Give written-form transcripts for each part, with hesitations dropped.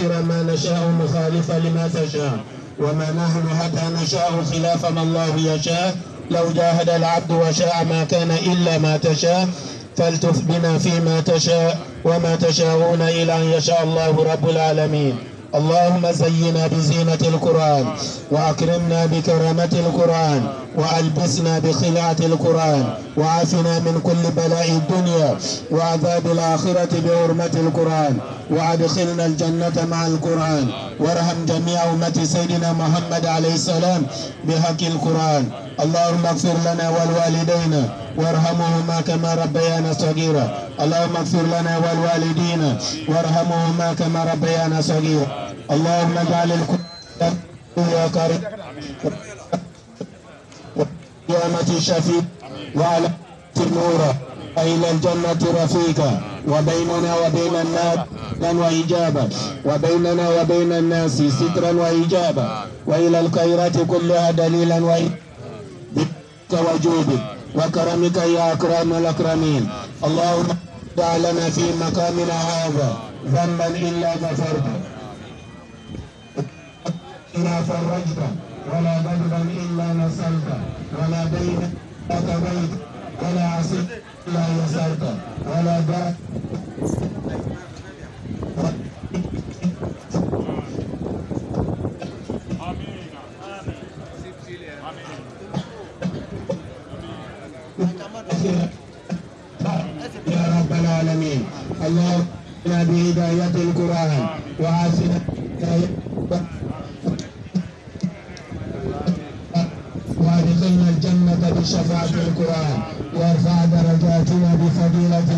موافرا ما نشاء مخالفا لما تشاء، وما نحن حتى نشاء خلاف ما الله يشاء. لو جاهد العبد وشاء ما كان إلا ما تشاء، فالتف بنا فيما تشاء، وما تشاءون إلا أن يشاء الله رب العالمين. اللهم زينا بزينة القرآن، وأكرمنا بكرامة القرآن، وألبسنا بخلعة القرآن، وعافنا من كل بلاء الدنيا وعذاب الآخرة بحرمة القرآن، وأدخلنا الجنة مع القرآن، وارحم جميع أمة سيدنا محمد عليه السلام بحق القرآن. اللهم اغفر لنا ولوالدينا وارحمهما كما ربيانا صغيرا. اللهم اغفر لنا والوالدين وارحمهما كما ربيانا صغيرا. اللهم اجعل القرآن يا كريم وقيامة شفيع وعلى النور وإلى الجنة رفيقا، وبيننا وبين الناس وإجابة، وبيننا وبين الناس سترا وإجابة، وإلى الخيرات كلها دليلا وجودك وكرمك يا أكرم الأكرمين. اللهم دع لنا في مقامنا هذا ذنبا إلا غفرته، إلا فرجته، ولا ذنبا إلا نسلته، ولا دين إلا قضيته، ولا عصيت إلا يسرته، ولا داء يا رب العالمين. اللهم بهداية القرآن وعافنا وادخلنا الجنة بشفاعة القرآن، وارفع درجاتنا بفضيلته،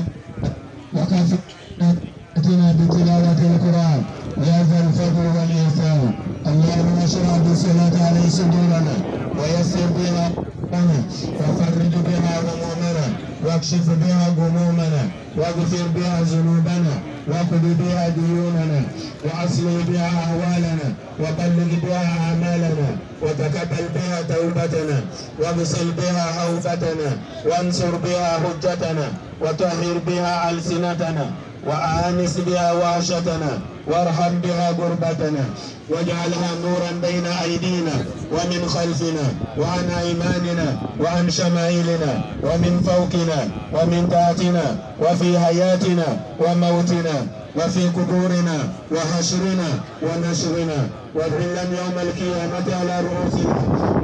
وكفنا بتلاوة القرآن يا ذا الفضل والإحسان. اللهم اشرح بالصلاة عليه صدورنا، ويسر بها لنا، وفرج بها همومنا، واكشف بها غمومنا، واغفر بها ذنوبنا، واقض بها ديوننا، واصلح بها احوالنا، وبلغ بها اعمالنا، وتقبل بها توبتنا، واغسل بها حوفتنا، وانصر بها حجتنا، وطهر بها السنتنا، وآنس بها وحشتنا، وارحم بها غربتنا، واجعلها نورا بين أيدينا ومن خلفنا وعن أيماننا وعن شمائلنا ومن فوقنا ومن تحتنا، وفي حياتنا وموتنا، وفي قبورنا وحشرنا ونشرنا، وذلا يوم القيامة على رؤوسنا.